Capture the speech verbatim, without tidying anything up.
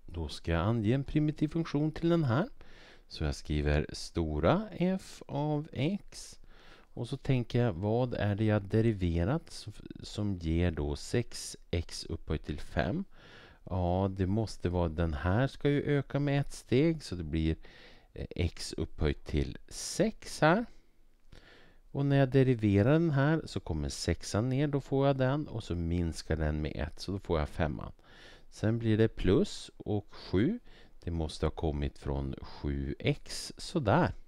Då ska jag ange en primitiv funktion till den här. Så jag skriver stora f av x. Och så tänker jag, vad är det jag deriverat som ger då sex x upphöjt till fem? Ja, det måste vara den här ska ju öka med ett steg. Så det blir x upphöjt till sex här. Och när jag deriverar den här så kommer sexan ner, då får jag den. Och så minskar den med ett, så då får jag femman. Sen blir det plus och sju. Det måste ha kommit från sju x, sådär.